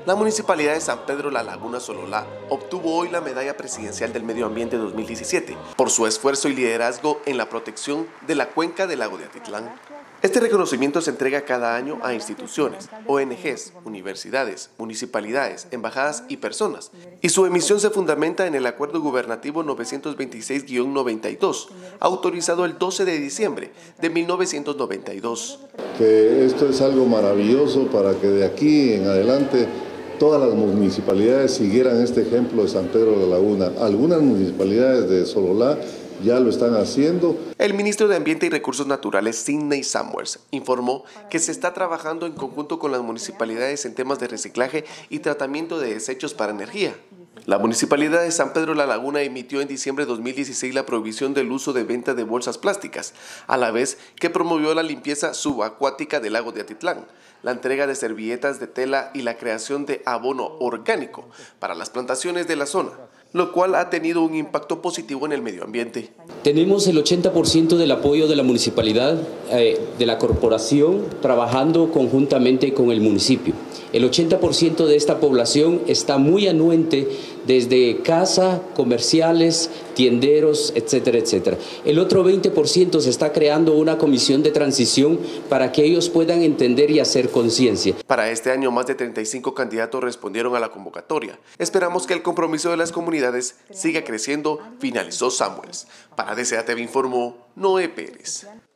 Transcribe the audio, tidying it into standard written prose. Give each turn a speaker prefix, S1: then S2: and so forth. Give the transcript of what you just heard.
S1: La Municipalidad de San Pedro La Laguna Sololá obtuvo hoy la Medalla Presidencial del Medio Ambiente 2017 por su esfuerzo y liderazgo en la protección de la cuenca del lago de Atitlán. Este reconocimiento se entrega cada año a instituciones, ONGs, universidades, municipalidades, embajadas y personas, y su emisión se fundamenta en el Acuerdo Gubernativo 926-92, autorizado el 12 de diciembre de 1992.
S2: Que esto es algo maravilloso para que de aquí en adelante todas las municipalidades siguieran este ejemplo de San Pedro de la Laguna. Algunas municipalidades de Sololá ya lo están haciendo.
S1: El ministro de Ambiente y Recursos Naturales, Sidney Samuels, informó que se está trabajando en conjunto con las municipalidades en temas de reciclaje y tratamiento de desechos para energía. La Municipalidad de San Pedro La Laguna emitió en diciembre de 2016 la prohibición del uso de venta de bolsas plásticas, a la vez que promovió la limpieza subacuática del lago de Atitlán, la entrega de servilletas de tela y la creación de abono orgánico para las plantaciones de la zona, lo cual ha tenido un impacto positivo en el medio ambiente.
S3: Tenemos el 80% del apoyo de la municipalidad, de la corporación, trabajando conjuntamente con el municipio. El 80% de esta población está muy anuente desde casa, comerciales, tienderos, etcétera, etcétera. El otro 20% se está creando una comisión de transición para que ellos puedan entender y hacer conciencia.
S1: Para este año, más de 35 candidatos respondieron a la convocatoria. Esperamos que el compromiso de las comunidades siga creciendo, finalizó Samuels. Para DCA TV informó Noé Pérez.